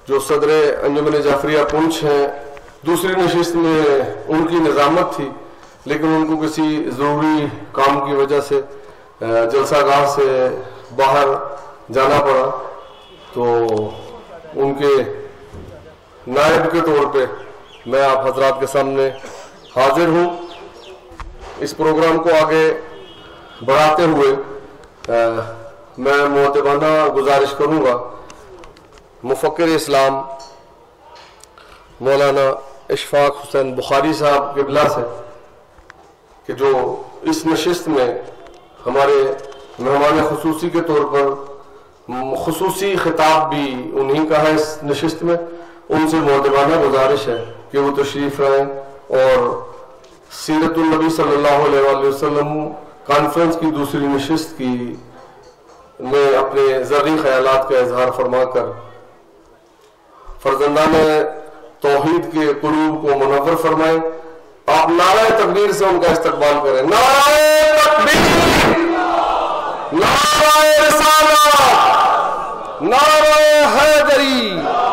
جو صدر انجمن جعفریہ پونچھ ہیں، دوسری نشست میں ان کی نظامت تھی، لیکن ان کو کسی ضروری کام کی وجہ سے جلسہ گاہ سے باہر جانا پڑا، تو ان کے نائب کے طور پہ میں آپ حضرات کے سامنے حاضر ہوں۔ اس پروگرام کو آگے بڑھاتے ہوئے میں مؤدبانہ گزارش کروں گا مفکر اسلام مولانا اشفاق حسین بخاری صاحب قبلہ سے کہ جو اس نشست میں ہمارے مہمان خصوصی کے طور پر خصوصی خطاب بھی انہی کا ہے اس نشست میں، ان سے مؤدبانہ گزارش ہے کہ وہ تشریف لائیں اور سیرت النبی صلی اللہ علیہ وآلہ وسلم کانفرنس کی دوسری نشست کی میں اپنے زرعی خیالات کا اظہار فرما کر فرزندان توحید کے قلوب کو منور فرمائیں۔ آپ نعرہ تکبیر سے ان کا استقبال کریں۔ نعرہ تکبیر، نعرہ رسالت، نعرہ حیدری۔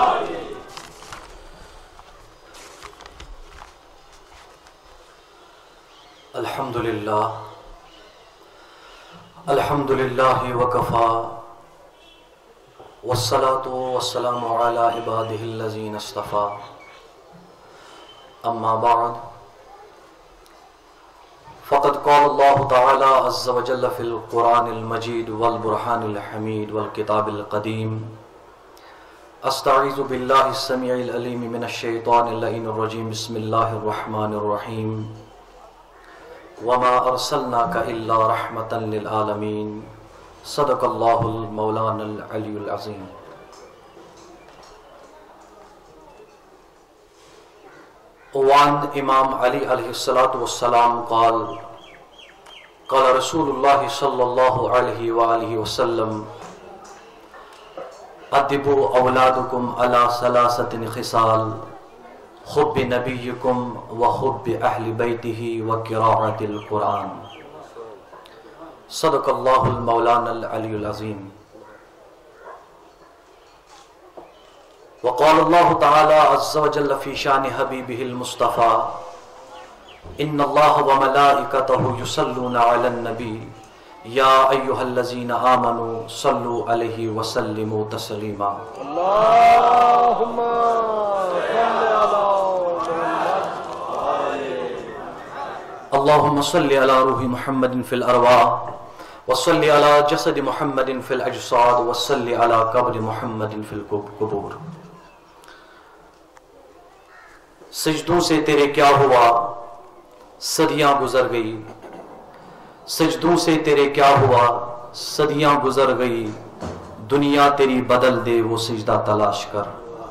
الحمدللہ الحمدللہ وکفا والصلاة والسلام علی عبادہ الذین اصطفیٰ، اما بعد فقد قال اللہ تعالی عز وجل فی القرآن المجید والبرہان الحمید والکتاب القدیم، استعیذ باللہ السمیع العلیم من الشیطان اللعین الرجیم، بسم اللہ الرحمن الرحیم، وما ارسلناک الا رحمتا للعالمین، صدق اللہ المولانا العلی العظیم۔ وعن امام علی علیہ السلام قال قال رسول اللہ صلی اللہ علیہ وآلہ وسلم ادبوا اولادکم علی ثلاثۃ خصال، حب نبیکم وحب اہل بیتہ وقراءۃ القرآن، صدق اللہ المولانا العلی العظیم۔ وقال اللہ تعالی عز وجل فی شان حبیبہ المصطفیٰ ان اللہ وملائکتہ یصلون علی النبی یا ایہا الذین آمنوا صلوا علیہ وسلموا تسلیما۔ اللہم اللہم صلی علی روح محمد فی الارواح وصلی علی جسد محمد فی الاجساد وصلی علی قبر محمد فی القبور۔ سجدوں سے تیرے کیا ہوا صدیاں گزر گئی، سجدوں سے تیرے کیا ہوا صدیاں گزر گئی، دنیا تیری بدل دے وہ سجدہ تلاش کر۔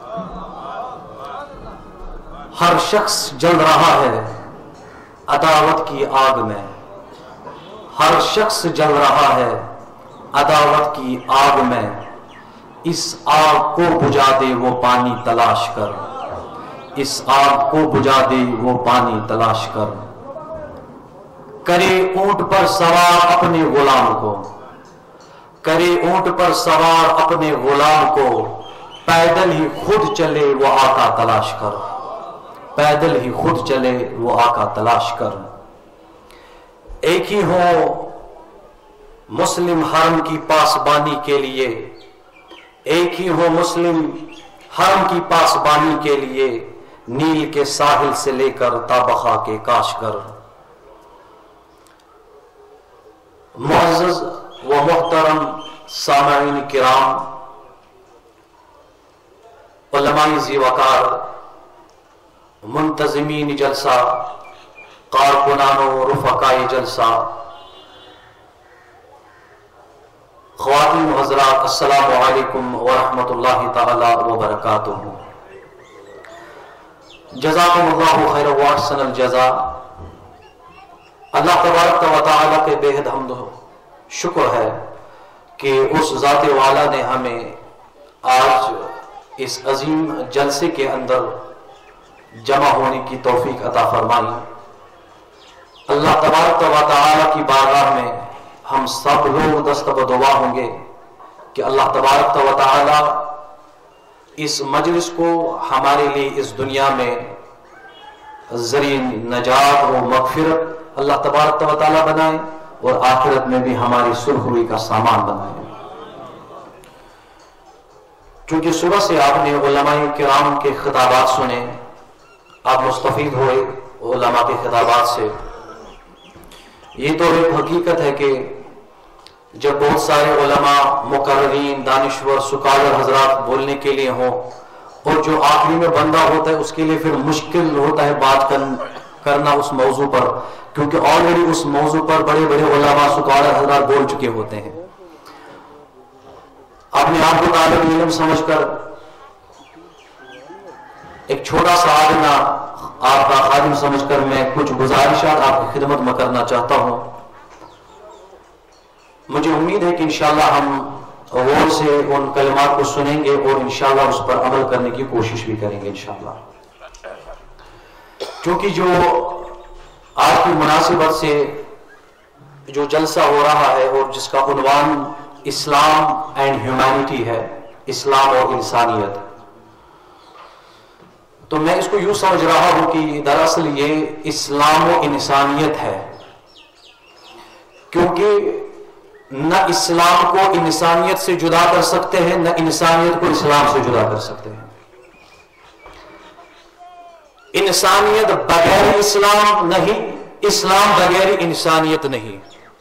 ہر شخص جل رہا ہے عداوت کی آگ میں، ہر شخص جل رہا ہے عداوت کی آگ میں، اس آگ کو بجھا دے وہ پانی تلاش کر، اس آگ کو بجھا دے وہ پانی تلاش کر۔ کرے اونٹ پر سوار اپنے غلام کو، کرے اونٹ پر سوار اپنے غلام کو، پیدل ہی خود چلے وہ آقا تلاش کر، پیدل ہی خود چلے وہ آقا تلاش کر۔ ایک ہی ہو مسلم حرم کی پاسبانی کے لیے، ایک ہی ہو مسلم حرم کی پاسبانی کے لیے، نیل کے ساحل سے لے کر تابخا کے کاش کر۔ معزز و محترم سامعین کرام، علماء ذی وقار، منتظمین جلسہ، کارکنان و رفقائے جلسہ، خواتین و حضرات، السلام علیکم ورحمۃ اللہ تعالی وبرکاتہ۔ جزاکم اللہ خیر و احسن الجزا۔ اللہ تبارک و تعالی کے بے حد حمد و شکر ہے کہ اس ذات والا نے ہمیں آج اس عظیم جلسے کے اندر جمع ہونے کی توفیق عطا فرمائی۔ اللہ تبارک و تعالی کی بارگاہ میں ہم سب لوگ دست و دعا ہوں گے کہ اللہ تبارک و تعالی اس مجلس کو ہمارے لیے اس دنیا میں ذریعہ نجات و مغفرت اللہ تبارک و تعالیٰ بنائے اور آخرت میں بھی ہماری صلح روی کا سامان بنائے. چونکہ صبح سے آپ نے علماء کرام کے خطابات سنے، آپ مستفید ہوئے علماء کے خطابات سے. یہ تو ایک حقیقت ہے کہ جب بہت سارے علماء، مقررین، دانشور، سکالر حضرات بولنے کے لیے ہوں اور جو آخری میں بندہ ہوتا ہے اس کے لیے پھر مشکل ہوتا ہے بات کرنا اس موضوع پر، کیونکہ آلریڈی اس موضوع پر بڑے بڑے علماء، سکالر حضرات بول چکے ہوتے ہیں. اپنے آپ کو طالب علم سمجھ کر ایک چھوٹا سا آدمی آپ کا خادم سمجھ کر میں کچھ گزارشات آپ کی خدمت میں کرنا چاہتا ہوں. مجھے امید ہے کہ انشاءاللہ ہم غور سے ان کلمات کو سنیں گے اور انشاءاللہ اس پر عمل کرنے کی کوشش بھی کریں گے انشاءاللہ. کیونکہ جو آج کی مناسبت سے جو جلسہ ہو رہا ہے اور جس کا عنوان اسلام اینڈ ہیومینٹی ہے، اسلام اور انسانیت، تو میں اس کو یوں سمجھ رہا ہوں کہ دراصل یہ اسلام و انسانیت ہے. کیونکہ نہ اسلام کو انسانیت سے جدا کر سکتے ہیں، نہ انسانیت کو اسلام سے جدا کر سکتے ہیں. انسانیت بغیر اسلام نہیں، اسلام بغیر انسانیت نہیں.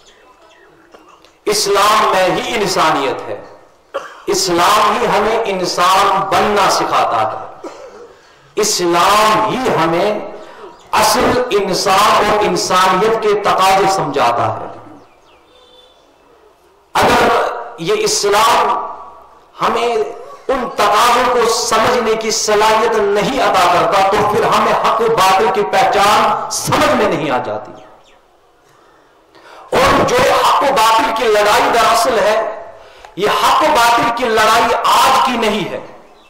اسلام میں ہی انسانیت ہے. اسلام ہی ہمیں انسان بننا سکھاتا ہے. اسلام ہی ہمیں اصل انسان اور انسانیت کے تقاضے سمجھاتا ہے. اگر یہ اسلام ہمیں ان تقاضوں کو سمجھنے کی صلاحیت نہیں عطا کرتا تو پھر ہمیں حق و باطل کی پہچان سمجھ میں نہیں آ جاتی. اور جو حق و باطل کی لڑائی دراصل ہے، یہ حق و باطل کی لڑائی آج کی نہیں ہے،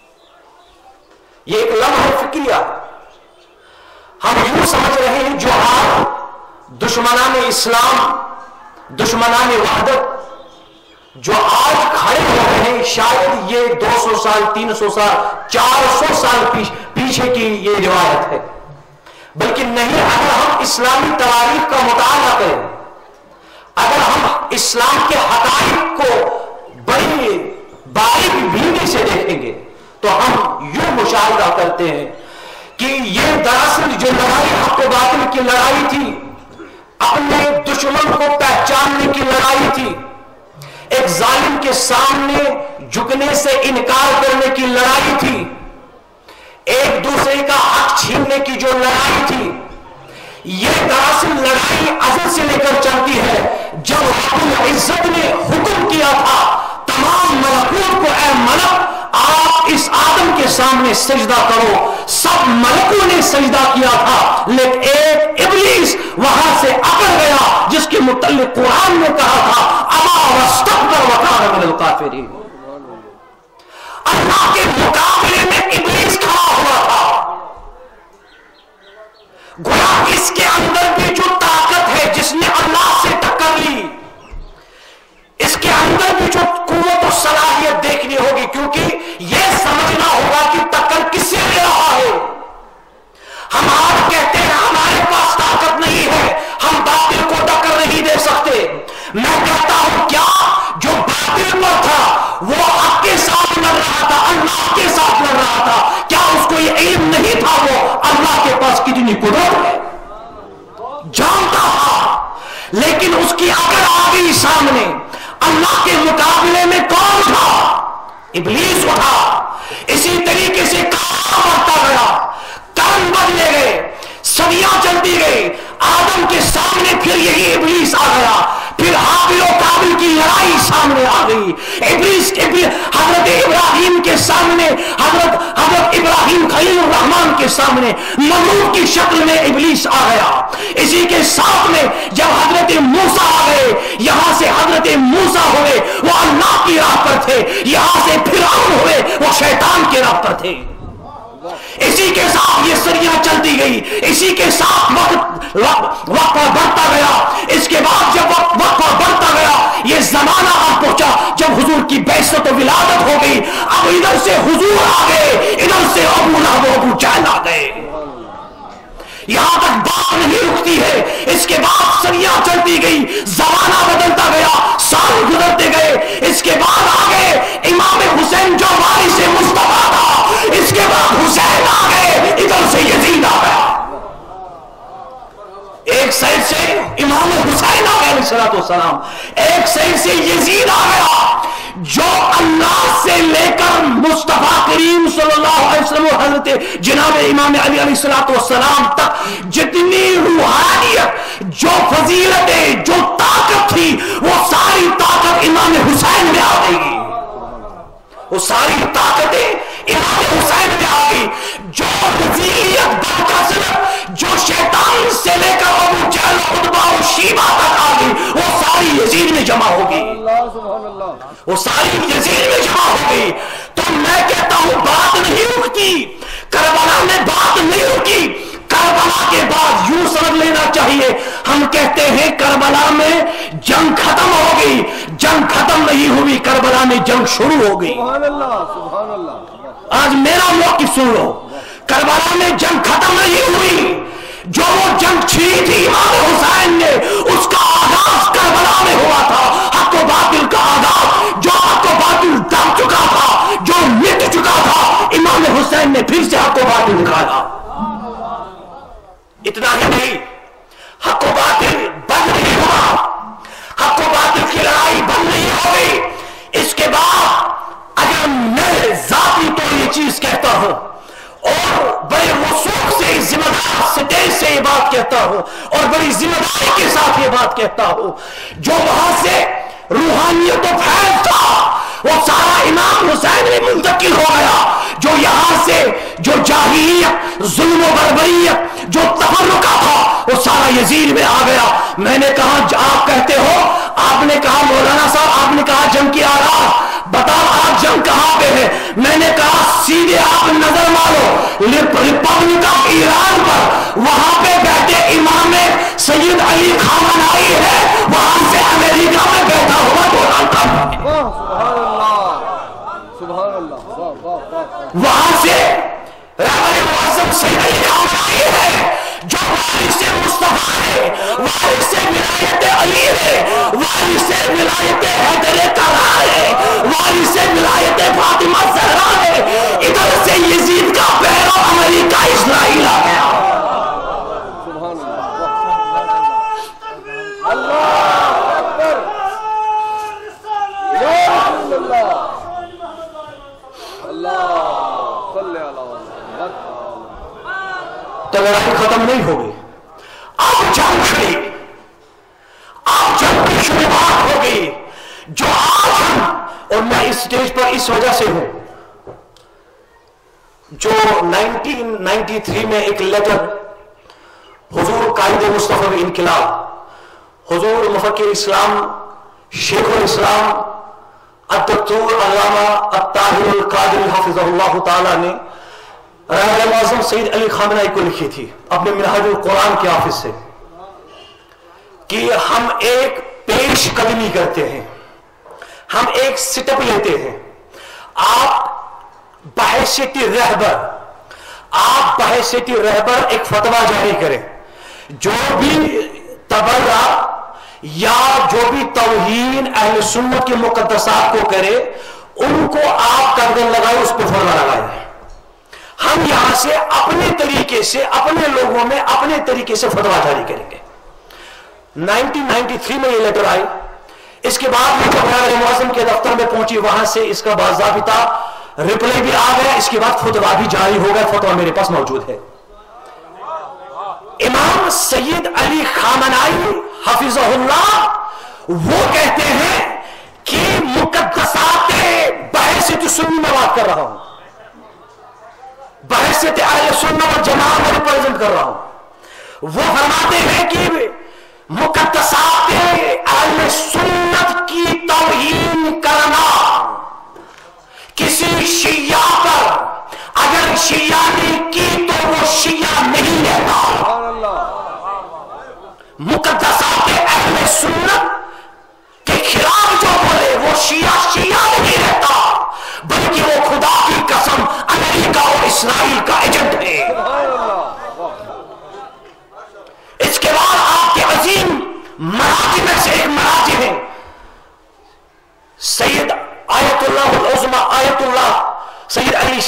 یہ ایک لمحہ فکریہ. ہم یوں سمجھ رہے ہیں جو آج دشمنان اسلام، دشمنان وحدت جو آج کھڑے ہو رہے ہیں، شاید یہ 200 سال، 300 سال، 400 سال پیچھے کی یہ روایت ہے. بلکہ نہیں، اگر ہم اسلامی تاریخ کا مطالعہ کریں، اگر ہم اسلام کے حقائق کو بڑی باریک بینی سے دیکھیں گے تو ہم یوں مشاہدہ کرتے ہیں کہ یہ دراصل جو لڑائی حق و باطل کی لڑائی تھی، اپنے دشمن کو پہچاننے کی لڑائی تھی، ایک ظالم کے سامنے جھکنے سے انکار کرنے کی لڑائی تھی، ایک دوسرے کا حق چھیننے کی جو لڑائی تھی، یہ دراصل لڑائی ازل سے لے کر چلتی ہے. جب رب العزت نے حکم کیا تھا تمام ملکوت کو، اے ملک آپ اس آدم کے سامنے سجدہ کرو، سب ملکوں نے سجدہ کیا تھا، لیکن ایک ابلیس وہاں سے اکڑ گیا جس کے متعلق قرآن نے کہا تھا ابا واستکبر وکان من الکافرین. اللہ کے مقابلے میں ابلیس کھڑا ہوا تھا. گویا اس کے اندر بھی جو طاقت ہے جس نے اللہ سے ٹکر لی، اس کے اندر بھی جو قوت و صلاحیت دیکھنی ہوگی، کیونکہ یہ سمجھنا ہوگا کہ ٹکر کس سے لے رہا ہے. ہم آج کہتے ہیں ہمارے پاس طاقت نہیں ہے، ہم باطل کو ٹکر نہیں دے سکتے. میں کہتا ہوں کیا جو باطل پر تھا وہ حق کے ساتھ لڑ رہا تھا، اللہ کے ساتھ لڑ رہا تھا، کیا اس کو یہ علم نہیں تھا وہ اللہ کے پاس کتنی قدرت ہے؟ جانتا تھا، لیکن اس کی عقل آ گئی سامنے. اللہ کے مقابلے میں کون تھا؟ ابلیس اٹھا. اسی طریقے سے کام بڑھتا گیا، کرم بدلے گئے، صدیاں چلتی گئی. آدم کے سامنے پھر یہی ابلیس آ گیا، پھر حابیل و قابیل کی لڑائی سامنے آ گئی. ابلیس حضرت ابراہیم کے سامنے، حضرت ابراہیم خلیل الرحمان کے سامنے نمرود کی شکل میں ابلیس آ گیا. اسی کے ساتھ میں جب حضرت موسیٰ آ گئے، یہاں سے حضرت موسیٰ ہوئے وہ اللہ کی راہ پر تھے، یہاں سے فرعون ہوئے وہ شیطان کی راہ پر تھے. اسی کے ساتھ یہ سریاں چلتی گئی، اسی کے ساتھ وقت بڑھتا گیا. اس کے بعد جب وقت بڑھتا گیا، یہ زمانہ آ پہنچا जब हुजूर की बैसत और विलादत हो गई, अब इधर से हुजूर आ गए, इधर से अबू लहब और अबू जहल आ गए। यहां तक बात नहीं रुकती है, इसके बाद सदियां चलती गई, जमाना बदलता गया, साल गुजरते गए, इसके बाद आ गए इमाम हुसैन जो वारिस मुस्तफा था, इसके बाद हुसैन आ गए, इधर से यजीद आ गया। एक साइड से इमाम हुसैन आ गए अलैहिस्सलाम, एक साइड से यजीद आ गया, जो अल्लाह से लेकर मुस्तफा करीम सल्लल्लाहु अलैहि वसल्लम और हजरत जनाब इमाम अली अलैहिस्सलाम तक जितनी रूहानियत, जो फजीलतें, जो ताकत थी, वो सारी ताकत इमाम हुसैन में आ गई। वो सारी ताकतें इमाम हुसैन में आ गई। जो फजीलियत, जो शैतान से लेकर अबू जहल, उतबा और शीबा तक आ गई, वो सारी यजीद में जमा होगी, वो सारी यजीद में जमा हो गई। तो मैं कहता हूं बात नहीं रुकती, करबला में बात नहीं रुकी। करबला के बाद यूं समझ लेना चाहिए, हम कहते हैं करबला में जंग खत्म हो गई, जंग खत्म नहीं हुई, करबला में जंग शुरू हो गई। आज मेरा मौक़िफ़ सुन लो, करबला में जंग खत्म नहीं हुई, जो वो जंग छिड़ी थी इमाम हुसैन ने, उसका आगाज करबला में हुआ था। हक व बातिल का आगाज, जो हक व बातिल दब चुका था, जो मिट चुका था, इमाम हुसैन ने फिर से हक व बातिल दिखाया। इतना ही नहीं, हक व बातिल बंद नहीं हुआ, हक व बातिल की लड़ाई बंद नहीं हो गई। इसके बाद अगर मैं जाती तो ये चीज कहता हूं और बड़े वसूख से जिम्मेदार स्टेज से ये बात कहता हूं और बड़ी जिम्मेदारी के साथ ये बात कहता हूं, जो वहां से रूहानियत और फैज़ था, वो सारा इमाम हुसैन में मुंतकिल हो गया। जो यहां से जो जाहिलियत, जुल्म और बर्बरियत, जो तफर्रुका था, वो सारा यजीद में आ गया। मैंने कहा, आप कहते हो, आपने कहा मौलाना साहब, आपने कहा जंग की आराम, बताओ आज जंग कहां पे है? मैंने कहा सीधे आप नजर मारो रिपब्लिक ऑफ ईरान पर, वहां पे बैठे इमाम सैयद अली खामनाई है, वहां से अमेरिका में बैठा हुआ डोनाल्ड ट्रंप, वहां से सैयद अली खामनाई है, जो वारिस मुस्तफा है, वारिस विलायत अली है, वारिस विलायत हैदर करार है, वारिस विलायत फातिमा ज़हरा है। इधर से यजीद का पैरों अमेरिका इस्राइल आ गया। तो लड़ाई खत्म नहीं हो गई, अब जंग खड़ी, अब जंग की शुरुआत हो गई। जो आज हम, और मैं इस स्टेज पर इस वजह से हूं, जो 1993 में एक लेटर हुजूर कायदे मुस्तफा इनकिलाब, हुजूर मुफक्किर इस्लाम शेखुल इस्लाम अद्दक्तूर अल्लामा अत्ताहिरुल कादिर हाफिज़हुल्लाह ताला ने रहबर आज़म सैयद अली खामनाई को लिखी थी अपने मिनहाजुल कुरान के ऑफिस से, कि हम एक पेश कदमी करते हैं, हम एक सिटअप लेते हैं। आप बहैसियती रहबर, आप बहैसियती रहबर एक फतवा जारी करें, जो भी तबर्रा या जो भी तौहीन अहले सुन्नत के मुक़द्दसात को करे, उनको आप गर्दन लगाए, उस पर फतवा लगाए। हम यहां से अपने तरीके से, अपने लोगों में अपने तरीके से फतवा जारी करेंगे। 1993 में ये लेटर आई। इसके बाद में जब रहबर मुअज़्ज़म के दफ्तर में पहुंची, वहां से इसका बाज़ाबिता रिप्लाई भी आ गया। इसके बाद फतवा भी जारी हो गया, फतवा मेरे पास मौजूद है। इमाम सैयद अली खामनाई हाफिज़हुल्लाह वो कहते हैं कि मुक़द्दसात बहैसियत सुन्नी में बात कर रहा हूं, बहैसियत अहले सुन्नत वल जमाअत में रिप्रेजेंट कर रहा हूं। वो फरमाते हैं कि मुक़द्दसात अहले सुन्नत की तौहीन करना, किसी शिया पर अगर शिया ने की तो वो शिया नहीं रहता। मुक़द्दसात अहले सुन्नत के खिलाफ जो बोले वो शिया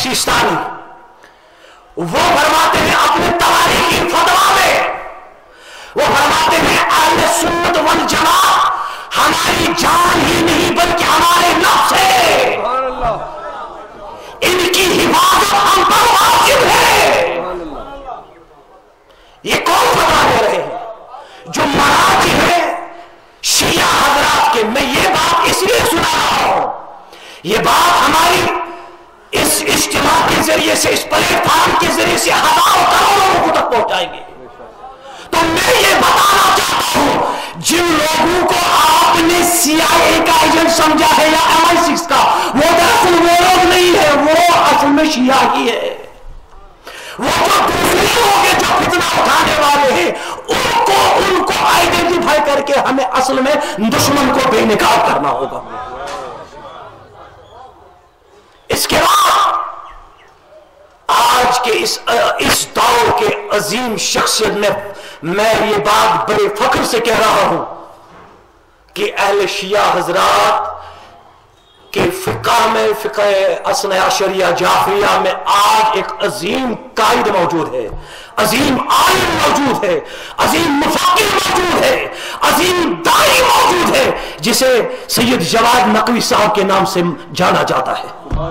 सिस्तानी, वो फरमाते हैं अपने तवारीखी फतवा में, वो फरमाते हैं अहले सुन्नत वल जमात हमारी जान ही नहीं बल्कि हमारे नफ्स है, इनकी हिफाजत हम पर वाजिब है। ये कौन फतवा दे रहे हैं? जो मराजी है शिया हजरात के। मैं ये बात इसलिए सुना रहा हूं, ये बात हमारी इस इज्तिमा के जरिए से, इस प्लेटफॉर्म के जरिए से हजारों करोड़ों लोगों तक पहुंचाएंगे। तो मैं ये बताना चाहता हूं, जिन लोगों को आपने CIA का एजेंट समझा है या MI6 का, वो दरअसल वो लोग नहीं है, वो असल में शिया ही है। वो जो दूसरे लोग हैं जो फितना उठाने वाले हैं, उनको आइडेंटिफाई करके हमें असल में दुश्मन को बेनकाब करना होगा। इसके बाद आज के इस दौर के अजीम शख्सियत में मैं ये बात बड़े फख्र से कह रहा हूं कि अहले शिया हजरात के फिक़ह में, फिक़ह असना अशरिया जाफरिया में आज एक अजीम कायद मौजूद है, अजीम आलिम मौजूद है, अजीम मुफक्किर मौजूद है, अजीम दाई मौजूद है, जिसे सैयद जवाद नकवी साहब के नाम से जाना जाता है।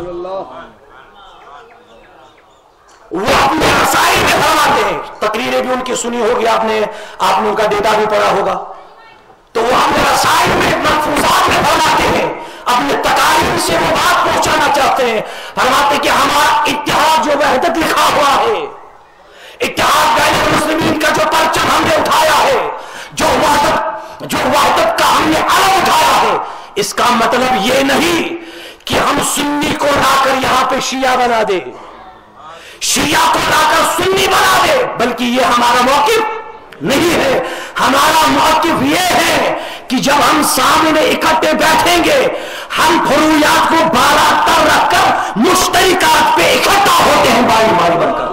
वो अपने रसाइल में फरमाते हैं, तकरीरें भी उनकी सुनी होगी आपने उनका डेटा भी पढ़ा होगा, तो वो अपने रसाइल में महफूजात में फरमाते हैं, अपने तकारीर से वो बात पहुंचाना चाहते हैं। फरमाते कि हमारा इत्तेहाद जो वहदत लिखा हुआ है, इत्तेहाद बैन मुस्लिमीन का जो परचम हमने उठाया है, जो वहदत का हमने अलग उठाया है, इसका मतलब ये नहीं कि हम सुन्नी को लाकर यहां पे शिया बना दे, शिया को लाकर सुन्नी बना दे, बल्कि ये हमारा मौक़िफ़ नहीं है। हमारा मौक़िफ़ ये है कि जब हम सामने इकट्ठे बैठेंगे, हम फुरूयात को बाला तर रखकर मुश्तरिकात पे इकट्ठा होते हैं बारी बारी बनकर।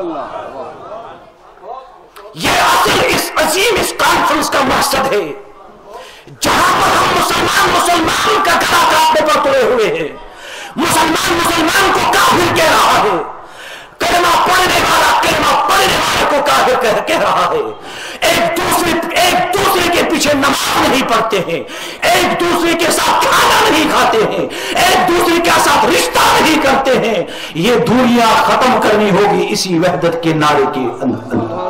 ये असल इस अजीम इस कॉन्फ्रेंस का मकसद है, जहां पर हम मुसलमान का गला काटने पर तुले हुए हैं, मुसलमान को काफिर कह रहा है, कलमा पढ़ने वाले को काफिर कह रहा है, एक दूसरे के पीछे नमाज नहीं पढ़ते हैं, एक दूसरे के साथ खाना नहीं खाते हैं, एक दूसरे के साथ रिश्ता नहीं करते हैं। ये दूरियां खत्म करनी होगी इसी वहदत के नारे के अंदर।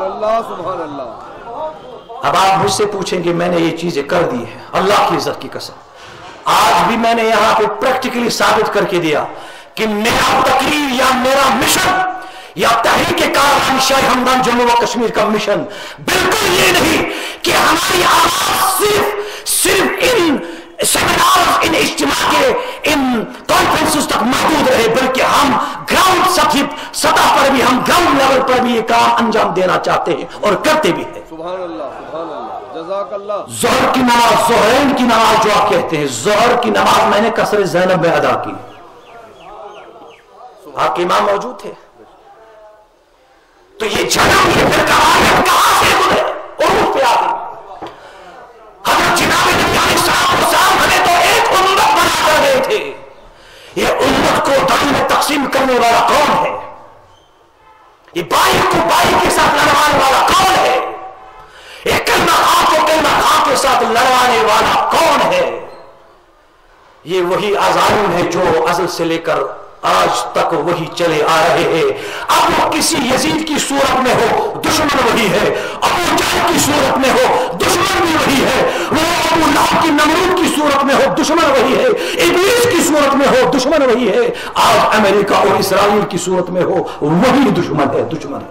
अब आप मुझसे पूछेंगे मैंने ये चीजें कर दी है, अल्लाह की इज्जत की कसम आज भी मैंने यहां पे प्रैक्टिकली साबित करके दिया कि मेरा तकरीर या मेरा मिशन या तहरीक कारवान शाह हमदन जम्मू व कश्मीर का मिशन बिल्कुल ये नहीं कि हमारी आवाज सिर्फ इन सेमिनार, इन इज्तिमा के, इन कॉन्फ्रेंसेस तक महदूद रहे, बल्कि हम ग्राउंड सतह पर भी, हम ग्राउंड लेवल पर भी ये काम अंजाम देना चाहते हैं और करते भी हैं। सुभान अल्लाह, सुभान अल्लाह, जज़ाकल्लाह। ज़ोहर की नमाज, ज़ोहरैन की नमाज जो आप कहते हैं, ज़ोहर की नमाज मैंने कसर ज़ैनब में अदा की, आपके इमाम मौजूद थे। तो ये जन्म ये फिर कहां से गुजरे उर्फ पे आ गई। हजरत जनाब नबी अलैहिस्सलाम हमें तो एक उम्मत बना कर गए थे, ये उम्मत को दम में तकसीम करने वाला कौन है? ये बाई को बाई के साथ लड़वाने वाला कौन है? ये कलमा खां को कलमा खां के साथ लड़वाने वाला कौन है? ये वही आज़ारून है जो अज़ल से लेकर आज तक वही चले आ रहे हैं। अब वो किसी यजीद की सूरत में हो, दुश्मन वही है, अबू जहल की सूरत में हो, दुश्मन भी वही है, वो अबू लहब की नमरूद की सूरत में हो, दुश्मन वही है, इब्लीस की सूरत में हो, दुश्मन वही है, आज अमेरिका और इसराइल की सूरत में हो, वही दुश्मन है।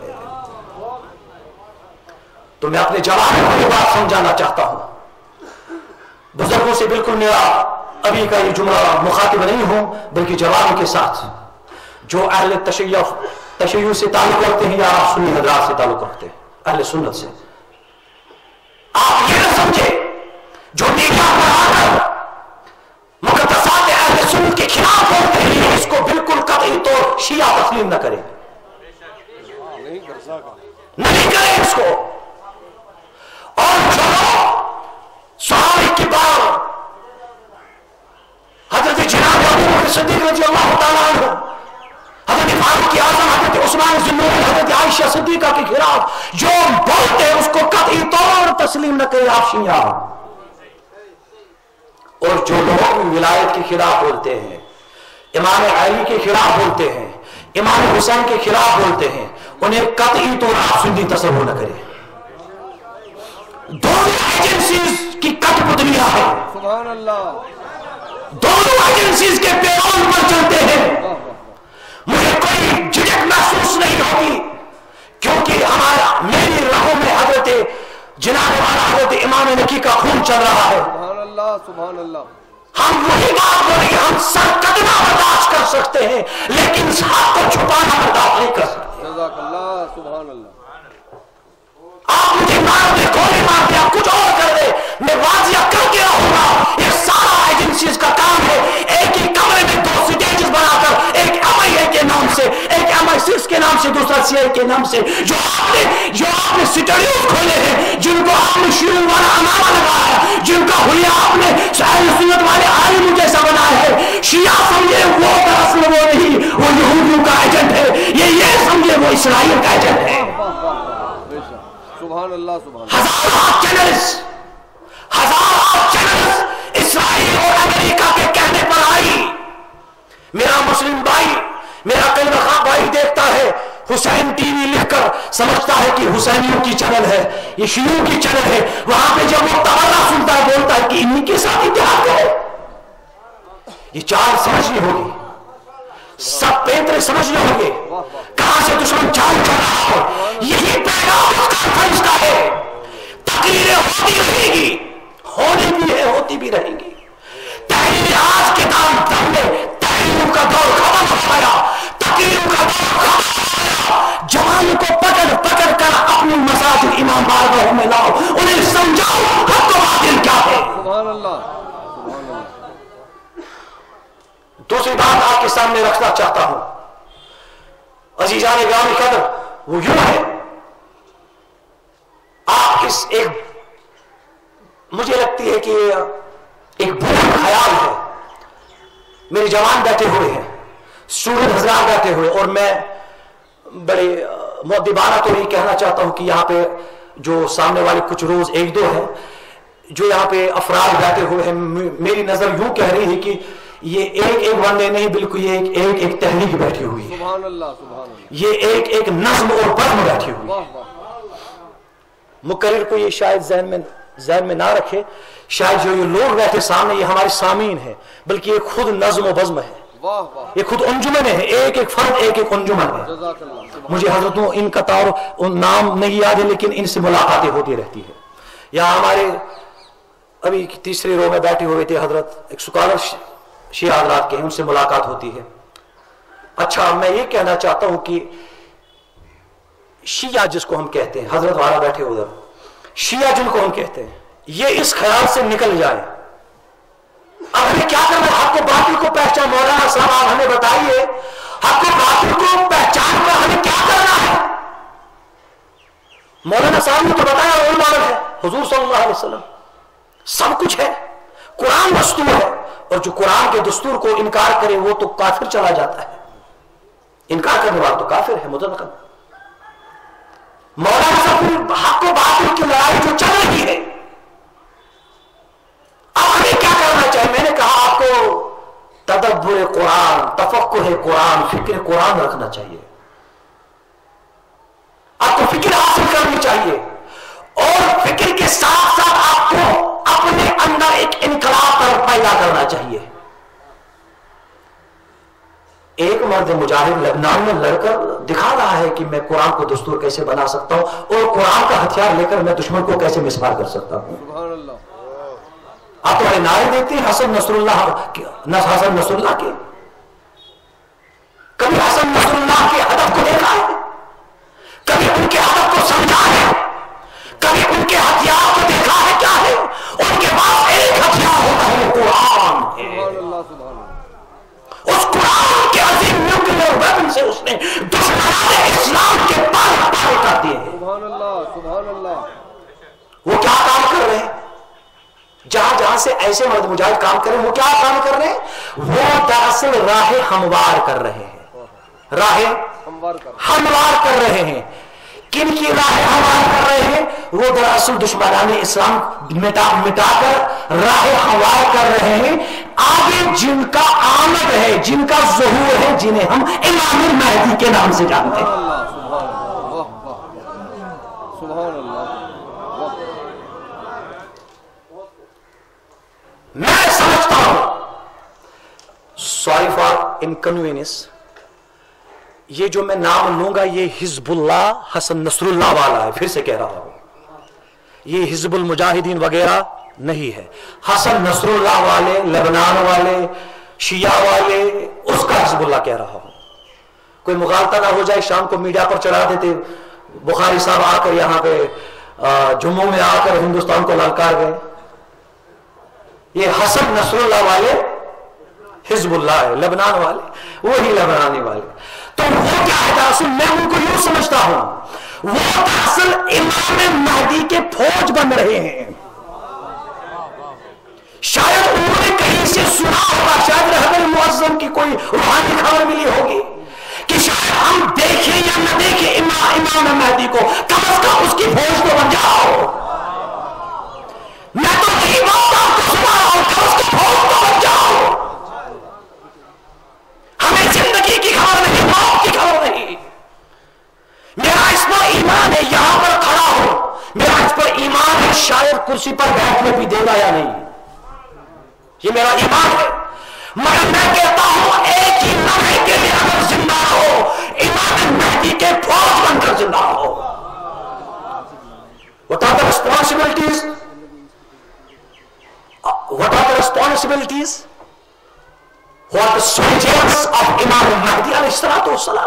तो मैं अपने जवाब में ये बात समझाना चाहता हूं, बुजुर्गों से बिल्कुल मेरा अभी का ये जुमला मुखातिब नहीं हूं, बल्कि जवाब के साथ जो अहले तशय्युह से ताल्लुक रखते हैं या सुन्नी हजरात से ताल्लुक रखते हैं, अहले सुन्नत से, आप ये न समझे जो मीडिया पर आकर मुक़द्दसात अहले सुन्नत के खिलाफ बोलते हैं, इसको बिल्कुल कतई तो शिया तस्लीम न करें, नहीं करें इसको। और जो सहाबा की बात हज़रत जनाब अबू बकर सिद्दीक़ रज़ियल्लाहु ताला अन्हु, हज़रत فاروق اعظم حضرت عثمان ذی النورین حضرت عائشہ صدیقہ کے خلاف جو بولتے ہیں اس کو قطعی طور تسلیم نہ کرے آپ شیعہ. اور جو لوگ ولایت کے خلاف بولتے ہیں، امام علی کے خلاف بولتے ہیں، امام حسین کے خلاف بولتے ہیں، انہیں قطعی طور آپ سنی تصور نہ کریں. دونوں ایجنسیز کی کٹ پتلیاں ہیں، سبحان اللہ. دونوں ایجنسیز کے پیغام پر چلتے ہیں. مجھے کوئی جھجک محسوس نہیں ہوتی کیونکہ میری راہوں میں حضرت جناب والا حضرت امام نکی کا خون چل رہا ہے. سبحان اللہ. سبحان اللہ. ہم وہی بات بولیں گے، ہم سر کٹنا برداشت کر سکتے ہیں لیکن اس حق کو چھپانا برداشت نہیں کر سکتے. جزاک اللہ. سبحان اللہ. آپ مجھے مار دے، گولی مار دے، آپ کچھ اور کر دے، میں واضح کر کے رہوں گا یہ سارا ایجنسیز کا کام ہے. ایک ہی کمرے میں دو سٹیجز بنا کر، ایک MI کے نام سے، ایک MI6 کے نام سے، دوسرا CIA کے نام سے، جو آپ نے سٹیڈیوز کھولے ہیں، جن کو آپ نے شروع والا امامہ لگایا ہے، جن کا حلیہ آپ نے اہل سنت والے عالم جیسا بنایا ہے. شیعہ سمجھے وہ دراصل وہ نہیں، وہ یہودیوں کا ایجنٹ ہے. یہ سمجھے وہ اسرائیل کا ایجنٹ ہے. سبحان اللہ. سبحان اللہ. ہزارات چینلز اسرائیل اور امریکہ کے کہنے پر آئی. میرا مسلم بھائی، میرا کلمہ خواہ بھائی دیکھتا ہے حسین ٹی وی لکھ کر سمجھتا ہے کہ حسینیوں کی چینل ہے، یہ شیعوں کی چینل ہے. وہاں پہ جب وہ تبرہ سنتا ہے بولتا ہے کہ انہی کے ساتھ اتحاد ہے. یہ چال سمجھنی ہوگی، سب پیترے سمجھنے ہوں گے کہاں سے دشمن چال چل رہا ہے. یہی پیغام اس کانفرنس کا ہے. تقریریں ہوتی رہے گی، ہونی بھی ہے، ہوتی بھی رہیں گی. تحریر آج کے دم میں تحریروں کا دور ختم ہو گیا، تقریروں کا دور ختم ہو گیا. جوانوں کو پکڑ کر اپنی مساجد امام بارگاہوں میں لاؤ، انہیں سمجھاؤ حق و باطل کیا ہے. سبحان اللہ. سبحان اللہ. دوسری بات آپ کے سامنے رکھنا چاہتا ہوں عزیزان گرامی قدر، وہ یوں ہے. آپ اس مجھے لگتی ہے کہ ایک بھول خیال ہے. میرے جوان بیٹھے ہوئے ہیں، اسٹوڈنٹ حضرات بیٹھے ہوئے، اور میں بڑے مؤدبانہ تو یہ کہنا چاہتا ہوں کہ یہاں پہ جو سامنے والے کچھ روز ایک دو ہیں جو یہاں پہ افراد بیٹھے ہوئے ہیں، میری نظر یوں کہہ رہی ہے کہ یہ ایک بندے نہیں، بالکل یہ ایک تحریک بیٹھی ہوئی ہے. سبحان اللہ. سبحان اللہ. یہ ایک نظم اور بزم بیٹھی ہوئی ہے. واہ واہ. مقرر کو یہ شاید ذہن میں نہ رکھے، شاید جو یہ لوگ بیٹھے سامنے یہ ہمارے سامعین ہیں، بلکہ یہ خود نظم و بزم ہے. واہ واہ. یہ خود انجمن ہے، ایک فرد ایک انجمن ہے. جزاک اللہ. مجھے حضرتوں ان کا نام نہیں یاد ہے لیکن ان سے ملاقاتیں ہوتی رہتی ہے. یہاں ہمارے ابھی تیسرے رو میں بیٹھے ہوئے تھے حضرت، ایک سکالر شیعہ حضرات کے ہیں، ان سے ملاقات ہوتی ہے. اچھا، میں یہ کہنا چاہتا ہوں کہ شیعہ جس کو ہم کہتے ہیں، حضرت والا بیٹھے ادھر، شیعہ جن کو ہم کہتے ہیں، یہ اس خیال سے نکل جائے. اب ہمیں کیا کرنا ہے؟ حق و باطل کو پہچان. مولانا صاحب آپ ہمیں بتائیے حق و باطل کو پہچان کر ہمیں کیا کرنا ہے. مولانا صاحب نے تو بتایا رول ماڈل ہے حضور صلی اللہ علیہ وسلم، سب کچھ ہے، قرآن دستور ہے، اور جو قرآن کے دستور کو انکار کرے وہ تو کافر چلا جاتا ہے. انکار کرنے والا تو کافر ہے مطلقاً. مولانا صاحب حق و باطل کی لڑائی جو چل رہی ہے، اب ہمیں کیا کرنا چاہیے؟ میں نے کہا آپ کو تدبر قرآن، تفقہ قرآن، فکر قرآن رکھنا چاہیے. آپ کو فکر حاصل کرنی چاہیے، اور فکر کے ساتھ ساتھ آپ کو اپنے اندر ایک انقلاب پیدا کرنا چاہیے. ایک مرد مجاہد لبنان میں لڑ کر دکھا رہا ہے کہ میں قرآن کو دستور کیسے بنا سکتا ہوں اور قرآن کا ہتھیار لے کر میں دشمن کو کیسے مسمار کر سکتا ہوں. سبحان اللہ. آپ تمہارے نعرے دیکھتے ہیں حسن نصر اللہ کے. کبھی حسن نصر اللہ کے ہدف کو دیکھا ہے؟ کبھی ان کے ہدف کو سمجھا ہے؟ کبھی ان کے ہتھیار کو دیکھا ہے؟ کیا ہے ان کے پاس؟ ایک ہتھیار ہوتا ہے، قرآن ہے. سبحان اللہ. سبحان اللہ. اس قرآن کے عظیم نیوکلیئر ویپن سے اس نے دشمنان اسلام کے پار پار کر دیے ہیں. سبحان اللہ. سبحان اللہ. وہ کیا کام کر رہے ہیں؟ جہاں سے ایسے مرد مجاہد کام کر رہے ہیں، وہ کیا کام کر رہے ہیں؟ وہ دراصل راہ ہموار کر رہے ہیں. راہیں ہموار کر رہے ہیں. کن کی راہیں ہموار کر رہے ہیں؟ وہ دراصل دشمنان اسلام مٹا کر راہیں ہموار کر رہے ہیں آگے جن کا آمد ہے، جن کا ظہور ہے، جنہیں ہم امام المہدی کے نام سے جانتے ہیں. سبحان اللہ. میں سمجھتا ہوں، سوری فار انکنوینس، یہ جو میں نام لوں گا یہ حزب اللہ حسن نصر اللہ والا ہے. پھر سے کہہ رہا ہوں، یہ حزب المجاہدین وغیرہ نہیں ہے. حسن نصر اللہ والے، لبنان والے، شیعہ والے، اس کا حزب اللہ کہہ رہا ہوں. کوئی مغالطہ نہ ہو جائے، شام کو میڈیا پر چڑھا دیتے بخاری صاحب آ کر یہاں پہ جمعوں میں آ کر ہندوستان کو للکار گئے. یہ حسن نصر اللہ والے حزب اللہ ہے، لبنان والے وہی لبنانی والے. تو وہ کیا ہے دراصل؟ میں ان کو یوں سمجھتا ہوں، وہ دراصل امام مہدی کے فوج بن رہے ہیں. شاید انہوں نے کہیں سے سنا ہوگا، شاید رہبر المعظم کی کوئی روحانی خبر ملی ہوگی کہ شاید ہم دیکھیں یا نہ دیکھیں امام مہدی کو، کم از کم اس کی فوج تو بن جاؤ. میں تو یہی بات آپ کو سنا رہا ہوں، کم از کم فوج تو بن جاؤ. ہمیں زندگی کی خبر نہیں، موت کی خبر نہیں. میرا اس پر ایمان ہے، یہاں پر کھڑا ہو، میرا اس پر ایمان ہے، شاید کرسی پر بیٹھنے بھی دے گا یا نہیں، یہ میرا ایمان ہے. مگر میں کہتا ہوں ایک ہی لمحے کے لیے اگر زندہ ہو، امام مہدی کے فوج بن کر زندہ ہو. What are the responsibilities? What are the responsibilities? What are the soldiers of Imam Mahdi علیہ الصلوۃ والسلام؟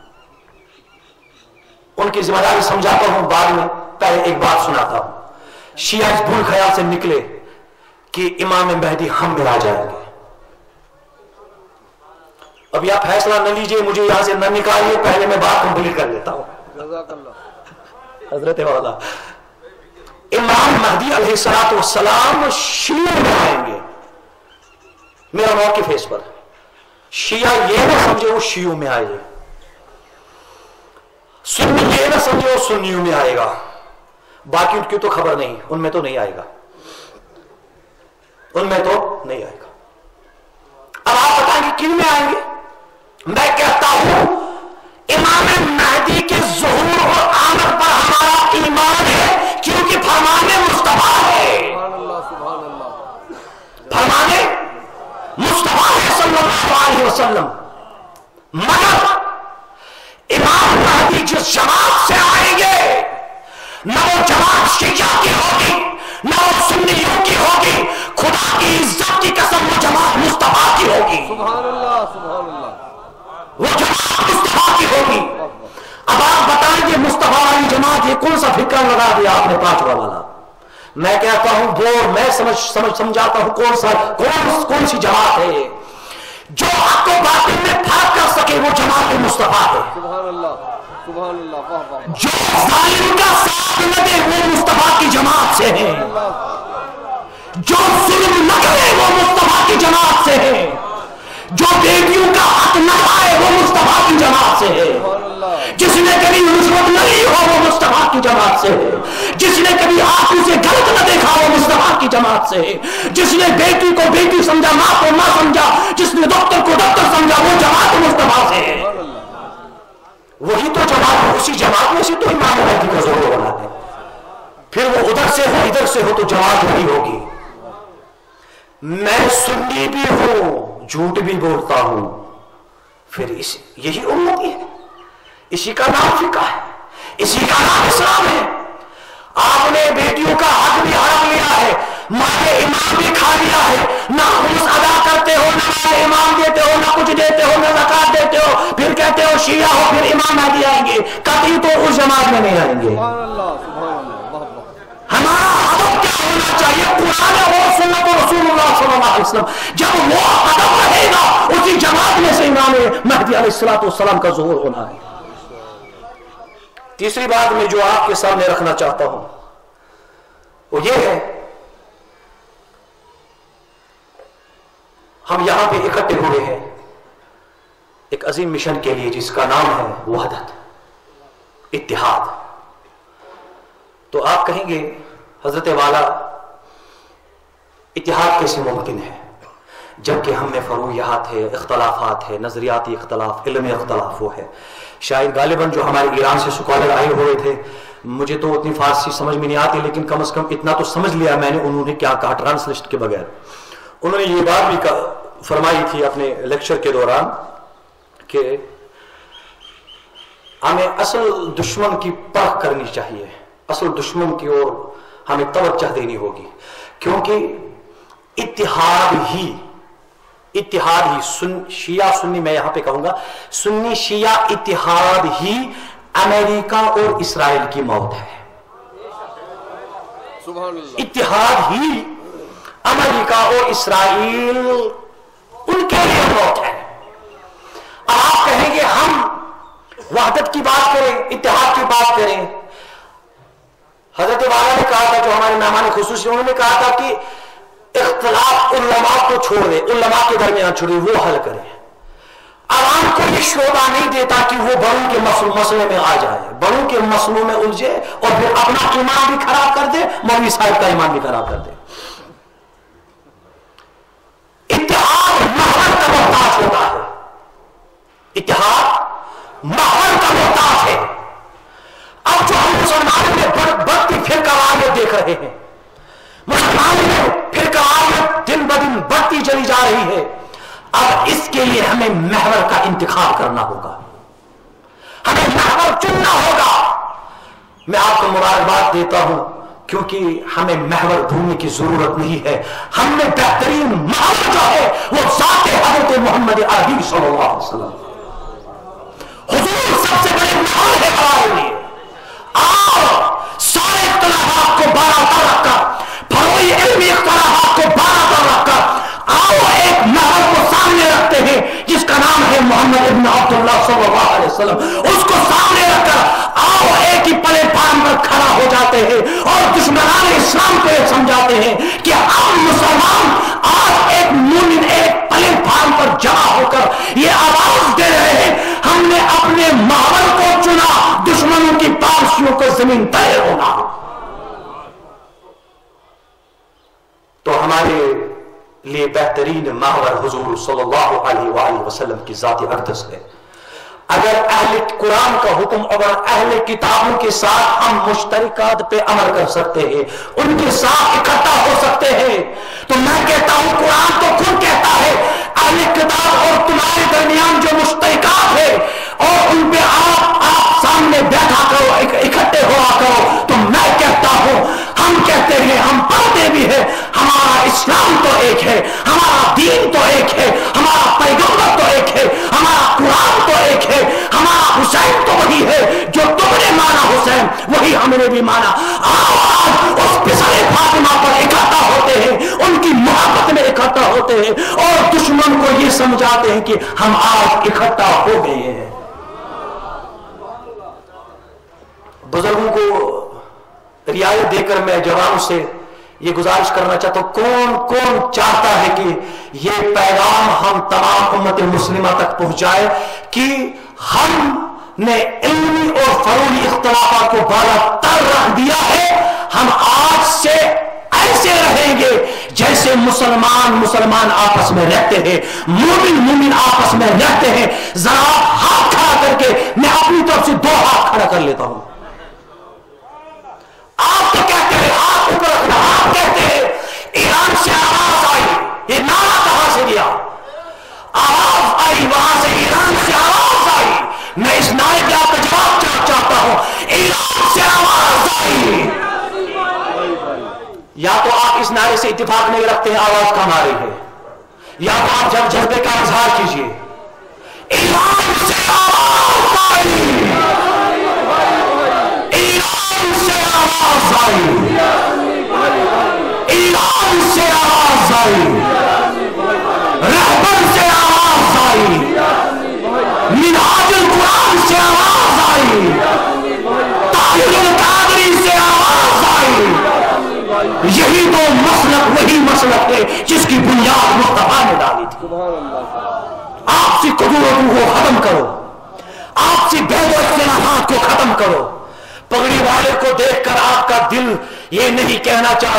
ان کی ذمہ داری سمجھاتا ہوں بعد میں، پہلے ایک بات سناتا ہوں. شیعہ اس بھول خیال سے نکلے کہ امام مہدی ہم ملا جائیں گے. ابھی آپ فیصلہ نہ لیجئے، مجھے یہاں سے نہ نکالیے، پہلے میں بات کمپلیٹ کر لیتا ہوں. جزاک اللہ. حضرت والا امام مہدی علیہ الصلوۃ والسلام شیعہ میں آئیں گے. میرا موقف ہے اس پر. شیعہ یہ نہ سمجھے وہ شیعوں میں آئے گا، سنی یہ نہ سمجھے وہ سنیوں میں آئے گا. باقی ان کی تو خبر نہیں، ان میں تو نہیں آئے گا، ان میں تو نہیں آئے گا. اب آپ بتائیں گے کن میں آئیں گے؟ میں کہتا ہوں امام مہدی کے ظہور اور آمد پر ہمارا ایمان ہے، کیونکہ فرمان مصطفیٰ ہے، سبحان اللہ. فرمان مصطفیٰ ہے صلی اللہ علیہ وسلم. مگر امام مہدی جس جماعت سے آئیں گے، نہ وہ جماعت شیعہ کی ہوگی نہ وہ سنیوں کی ہوگی، خدا کی عزت کی قسم وہ جماعت مصطفیٰ کی ہوگی. سبحان اللہ. سبحان اللہ. وہ جماعت مصطفیٰ کی ہوگی. اب آپ بتائیں گے مصطفیٰ والی جماعت یہ کون سا فکر لگا دیا آپ نے پانچواں والا؟ میں کہتا ہوں وہ میں سمجھاتا ہوں کون سی جماعت ہے جو آپ کو باطن میں فرق کر سکے، وہ جماعت مصطفیٰ ہے. سبحان اللہ. سبحان اللہ. واہ واہ. جو ظالم کا ساتھ نہ دے وہ مصطفیٰ کی جماعت سے ہے، جو ظلم نہ کرے وہ مصطفیٰ کی جماعت سے ہے، جو بیٹیوں کا حق نہ پائے وہ مصطفیٰ کی جماعت سے ہے، جس نے کبھی رشوت نہ لی ہو وہ مصطفیٰ کی جماعت سے ہے، جس نے کبھی آنکھوں سے غلط نہ دیکھا وہ مصطفیٰ کی جماعت سے ہے، جس نے بیٹی کو بیٹی سمجھا، ماں کو ماں سمجھا، جس نے دکتر کو دکتر سمجھا، وہ جماعت مصطفیٰ سے ہے. وہی تو جماعت، اسی جماعت میں سے تو امام مہدی کا ظہور ہونا ہے. پھر وہ ادھر سے ہو ادھر سے ہو تو جماعت وہی ہوگی. میں سنی بھی ہوں، جھوٹ بھی بولتا ہوں، پھر یہی امتی ہے، اسی کا نام فقہ ہے، اسی کا نام اسلام ہے. آپ نے بیٹیوں کا حق بھی ہڑپ لیا ہے، مال امام بھی کھا لیا ہے، نہ خمس ادا کرتے ہو، نہ مال امام دیتے ہو، نہ کچھ دیتے ہو، نہ زکات دیتے ہو، پھر کہتے ہو شیعہ ہو، پھر امام مہدی آئیں گے. قطعی تو اس جماعت میں نہیں آئیں گے. سبحان اللہ. سبحان اللہ. واہ واہ. ہمارا ادب کیا ہونا چاہیے؟ قرآن اور سنت رسول اللہ صلی اللہ علیہ وسلم. جب وہ ادب رہے گا اسی جماعت میں سے امام مہدی علیہ الصلوۃ والسلام کا ظہور ہونا ہے. تیسری بات میں جو آپ کے سامنے رکھنا چاہتا ہوں وہ یہ ہے، ہم یہاں پہ اکٹھے ہوئے ہیں ایک عظیم مشن کے لیے جس کا نام ہے وحدت، اتحاد. تو آپ کہیں گے حضرت والا اتحاد کیسے ممکن ہے جبکہ ہم میں فروعیات ہے، اختلافات ہے، نظریاتی اختلاف، علمی اختلاف وہ ہے. شاید غالباً جو ہمارے ایران سے سکالر آئے ہوئے تھے، مجھے تو اتنی فارسی سمجھ میں نہیں آتی، لیکن کم از کم اتنا تو سمجھ لیا میں نے انہوں نے کیا کہا ٹرانسلیشن کے بغیر. انہوں نے یہ بات بھی فرمائی تھی اپنے لیکچر کے دوران کہ ہمیں اصل دشمن کی پرکھ کرنی چاہیے، اصل دشمن کی اور ہمیں توجہ دینی ہوگی، کیونکہ اتحاد ہی شیعہ سنی، میں یہاں پہ کہوں گا سنی شیعہ اتحاد ہی امریکہ اور اسرائیل کی موت ہے. سبحان اللہ. اتحاد ہی امریکہ اور اسرائیل ان کے لیے موت ہے. آپ کہیں گے ہم وحدت کی بات کریں، اتحاد کی بات کریں. حضرت والا نے کہا تھا، جو ہمارے مہمان خصوصی، انہوں نے کہا تھا کہ اختلاف علماء کو چھوڑ دے، علماء کے درمیان چھوڑے، وہ حل کریں. عوام کو یہ شعبہ نہیں دیتا کہ وہ بڑوں کے مسئلے میں آ جائے، بڑوں کے مسئلوں میں الجھے اور پھر اپنا ایمان بھی خراب کر دے، مولوی صاحب کا ایمان بھی خراب کر دے. اتحاد محور کا محتاج ہوتا ہے، اتحاد محور کا محتاج ہے. اب جو ہم مسلمانوں میں بڑھتی فرقواریت دیکھ رہے ہیں، مسلمانوں میں فرقواریت دن بدن بڑھتی چلی جا رہی ہے، اب اس کے لیے ہمیں محور کا انتخاب کرنا ہوگا، ہمیں محور چننا ہوگا. میں آپ کو مبارکباد دیتا ہوں کیونکہ ہمیں محور ڈھونڈنے کی ضرورت نہیں ہے. ہم میں بہترین محور جو ہے وہ ذات حضرت محمد عربی صلی اللہ علیہ وسلم. حضور سب سے بڑے محور ہے ہمارے لیے. اور سارے اختلافات کو بارہ پر رکھ کر، فروعی علمی اختلافات کو بارہ پر رکھ کر آؤ ایک محور کو سامنے رکھتے ہیں جس کا نام ہے محمد ابن عبداللہ صلی اللہ علیہ وسلم. اس کو سامنے رکھ کر آؤ ایک ہی پلیٹ فارم پر کھڑا ہو جاتے ہیں اور دشمنان اسلام کو یہ سمجھاتے ہیں کہ ہم مسلمان آج ایک مومن ایک پلیٹ فارم پر جمع ہو کر یہ آواز دے رہے ہیں، ہم نے اپنے محور کو چنا، دشمنوں کی پالیسیوں کو زمین تلے ہونا. تو ہمارے لیے بہترین محور حضور صلی اللہ علیہ وآلہ وسلم کی ذات اقدس ہے. اگر اہل قرآن کا حکم اور اہل کتابوں کے ساتھ ہم مشترکات پہ عمل کر سکتے ہیں، ان کے ساتھ اکٹھا ہو سکتے ہیں، تو میں کہتا ہوں قرآن تو خود کہتا ہے اہل کتاب اور تمہارے درمیان جو مشترکات ہے اور ان پہ آپ سامنے بیٹھا کرو، اکٹھے ہوا کرو. تو میں کہتا ہوں، ہم کہتے ہیں، ہم پڑھتے بھی ہیں، ہمارا اسلام تو ایک ہے، ہمارا دین تو ایک ہے، ہمارا پیغمبر تو ایک ہے، ہمارا قرآن تو ایک ہے، ہمارا حسین تو وہی ہے جو تم نے مانا، حسین وہی ہم نے بھی مانا. آج اس پسر فاطمہ پر اکٹھا ہوتے ہیں، ان کی محبت میں اکٹھا ہوتے ہیں اور دشمن کو یہ سمجھاتے ہیں کہ ہم آج اکٹھا ہو گئے ہیں. بزرگوں کو رعایت دے کر میں جوانوں سے یہ گزارش کرنا چاہتا ہوں، کون چاہتا ہے کہ یہ پیغام ہم تمام امت مسلمہ تک پہنچائے کہ ہم نے علمی اور فروعی اختلافات کو بالا تر رکھ دیا ہے. ہم آج سے ایسے رہیں گے جیسے مسلمان آپس میں رہتے ہیں، مومن آپس میں رہتے ہیں. ذرا ہاتھ کھڑا کر کے میں اپنی طرف سے 2 ہاتھ کھڑا کر لیتا ہوں. آپ تو کہتے ہیں ہاتھ اوپر رکھنا، آپ کہتے ہیں ایران سے آواز آئی، یہ نعرہ کہاں سے دیا؟ آواز آئی وہاں سے، ایران سے آواز آئی. میں اس نعرے کا آپ کا جواب چاہتا ہوں، ایران سے آواز آئی. یا تو آپ اس نعرے سے اتفاق نہیں رکھتے ہیں، آواز کم آ رہی ہے، یا تو آپ جب جذبے کا اظہار کیجیے. ایران سے آواز آئی، ایران سے آواز آئی، ایران سے آواز آئی، رہبر سے آواز آئی، منہاج القرآن سے آواز آئی، طاہر القادری سے آواز آئی. یہی تو مسلک، وہی مسلک ہے جس کی بنیاد مصطفیٰ نے ڈالی تھی. آپ आपसी कुदूरतों को खत्म करो, आपसी भेदो इख्तिलाफात को खत्म करो। पगड़ी वाले को देखकर आपका दिल ये नहीं कहना चाहे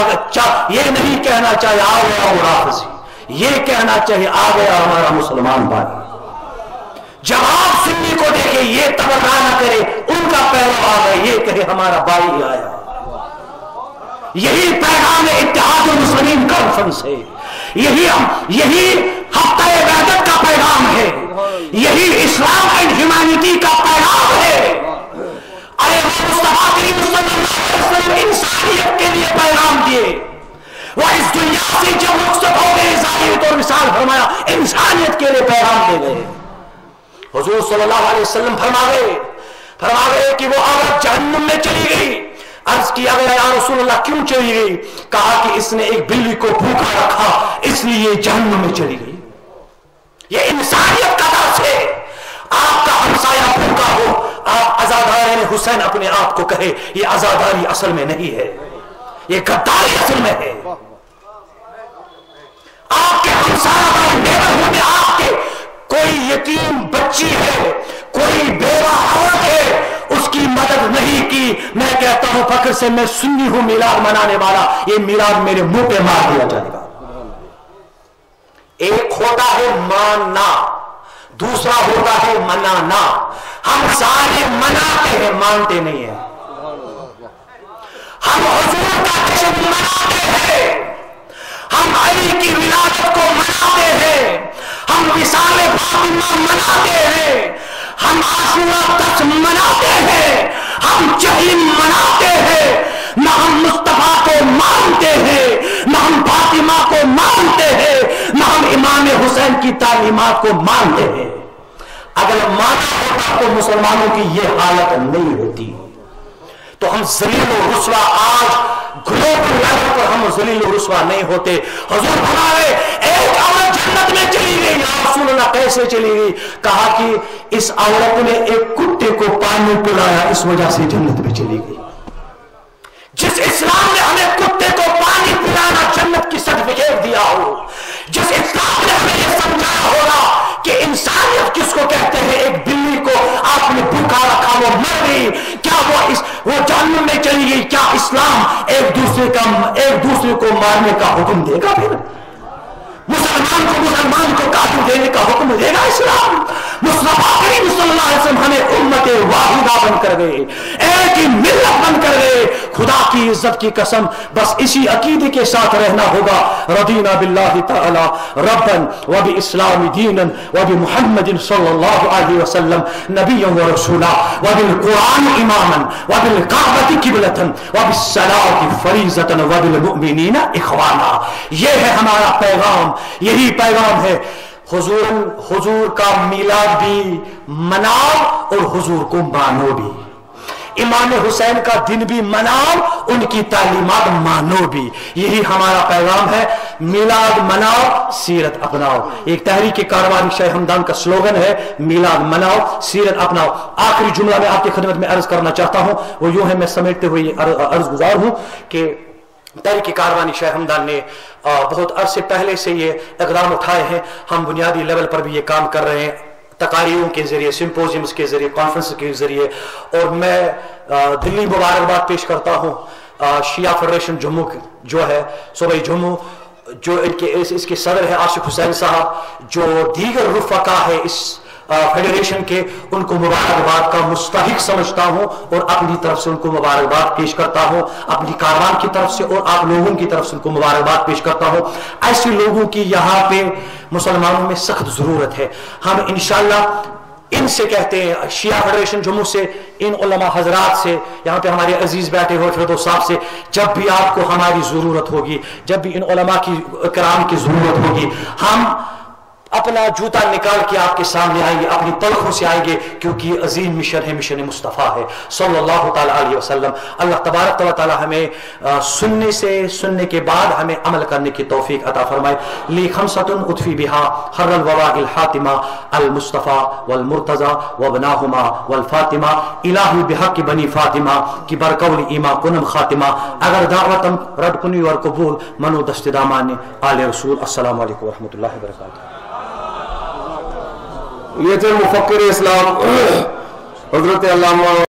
आ गया राफजी, ये कहना चाहिए आ गया हमारा मुसलमान भाई। जब आप सुन्नी को देखे ये तमन्ना न करे उनका पैरों आ गया, ये कहे हमारा भाई आया। यही पैगाम इत्तेहाद मुस्लिमीन कॉन्फ्रेंस है, यही हफ्ता इबादत का पैगाम है, यही इस्लाम एंड ह्यूमैनिटी का पैगाम है। अरे मुस्तफा करीम सल्लल्लाहु अलैहि वसल्लम इंसानियत के लिए पैगाम दिए, वह इस दुनिया से जब रुखसत हो गए ज़ाहिर और विशाल फरमाया इंसानियत के लिए पैगाम दे गए। हुजूर सल्लल्लाहु अलैहि वसल्लम फरमा गए कि वो औरत जहन्नुम में चली गई। अर्ज किया गया या रसूलल्लाह क्यों चली गई? कहा कि इसने एक बिल्ली को भूखा रखा इसलिए जहन्नुम में चली गई। ये इंसानियत का दर्स है। आपका हमसाया भूखा हो, आप अज़ादार हुसैन अपने आप को कहे, ये अज़ादारी असल में नहीं है, ये गद्दारी असल में है। आपके हमसाया नेबरहुड में आपके कोई यतीम बच्ची है, कोई बेवा औरत है, उसकी मदद नहीं की। मैं कहता हूं फक्र से मैं सुन्नी हूं मिलाद मनाने वाला, ये मिलाद मेरे मुंह पे मार दिया जाएगा। एक होता है मानना, दूसरा होता है मनाना। हम सारे मनाते हैं, मानते नहीं है। हम हुजूर का जश्न मनाते हैं, हम अली की विलादत को मनाते हैं, हम विसाले फातिमा मनाते हैं, हम आशूरा 10 मनाते हैं, हम जहीम मनाते हैं। न हम मुस्तफा को मानते हैं, न हम फातिमा को मानते हैं, न हम इमाम हुसैन की तालीमात को मानते हैं। अगर माना होता तो मुसलमानों की यह हालत नहीं होती। तो हम जलील और रुस्वा, आज ग्लोबल लेवल पर हम जलील और रुस्वा नहीं होते। हुजूर फरमाए एक औरत जन्नत में चली गई। या रसूलल्लाह कैसे चली गई? कहा कि इस औरत ने एक कुत्ते को पानी पिलाया, इस वजह से जन्नत में चली गई। जिस इस्लाम ने हमें कुत्ते को पानी पिलाना जन्नत की सर्टिफिकेट दिया हो, जिस इस्लाम ने हमें यह समझाया होगा कि इंसानियत किसको कहते हैं, एक बिल्ली को आपने भूखा रखा वो मर गई, क्या वो जहन्नुम में चली गई? क्या इस्लाम एक दूसरे को मारने का हुक्म देगा? फिर मुसलमान को काफिर देने का हुक्म देगा इस्लाम? मुस्तफा करीम सल्लल्लाहु अलैहि वसल्लम हमें उम्मत वाहिदा बनकर गए, एक ही मिल्लत बनकर गए। खुदा की इज्जत की कसम, बस इसी अकीदे के साथ रहना होगा। रदीना बिल्लाहि तआला रब्बन व बि इस्लामी दीनन व बि मुहम्मदिन सल्लल्लाहु अलैहि वसल्लम नबिय्यन व रसूला व बिल कुरान इमामन व बिल काबती किबलतन व बिस सलाति फरीज़तन व बिल मुमिनीना इखवाना। ये है हमारा पैगाम, यही पैगाम है। हुजूर का मिलाद भी मनाओ और हुजूर को मानो भी। इमाम हुसैन का दिन भी मनाओ, उनकी तालीमात मानो भी। यही हमारा पैगाम है। मिलाद मनाओ, सीरत अपनाओ। एक तहरीक कारवानी शाह हमदान का स्लोगन है, मिलाद मनाओ, सीरत अपनाओ। आखिरी जुमला मैं आपकी खिदमत में अर्ज करना चाहता हूं, वो यूं है, मैं समेटते हुए अर्ज गुजार हूं कि तहरीक कारवानी शाह हमदान ने बहुत अरसे पहले से ये इक़दाम उठाए हैं। हम बुनियादी लेवल पर भी ये काम कर रहे हैं, तकारीरों के जरिए, सिम्पोजियम्स के जरिए, कॉन्फ्रेंस के जरिए। और मैं दिल्ली मुबारकबाद पेश करता हूँ शिया फेडरेशन जम्मू जो है, सूबे जम्मू, जो इसके सदर है आशिक हुसैन साहब, जो दीगर रुफ़का है इस फेडरेशन के, उनको मुबारकबाद का मुस्तहिक समझता हूं और अपनी तरफ से उनको मुबारकबाद पेश करता हूं, अपनी कारवान की तरफ से और आप लोगों की तरफ से उनको मुबारकबाद पेश करता हूं। ऐसे लोगों की यहाँ पे मुसलमानों में सख्त जरूरत है। हम इंशाअल्लाह इनसे कहते हैं, शिया फेडरेशन जम्मू से, इन उलमा हजरात से, यहाँ पे हमारे अजीज बैठे हो फिरदौस साहब से, जब भी आपको हमारी जरूरत होगी, जब भी इन उलमा की कराम की जरूरत होगी, हम अपना जूता निकाल के आपके सामने आएंगे, अपनी तलखों से आएंगे, क्योंकि अजीम मिशन है, मिशन मुस्तफ़ा है सल्लल्लाहु ताला अलैहि वसल्लम। अल्लाह तबारक व तआला हमें सुनने के बाद हमें अमल करने की तौफीक अता फरमाए। ली खमसतुन उतफी बिहा हर्रल ववाइल हातिमा अल मुस्तफ़ा वल मुर्तज़ा व बनाहुमा वल फातिमा इलाही बिहक़ बनी फातिमा की बरकौल ईमा कुनम खातिमा अगर दावतम रद कुनी और कबूल मनो दस्तदामान आले रसूल। अस्सलामु अलैकुम व रहमतुल्लाहि व बरकातुहू। یہ تھے مفکر اسلام حضرت علامہ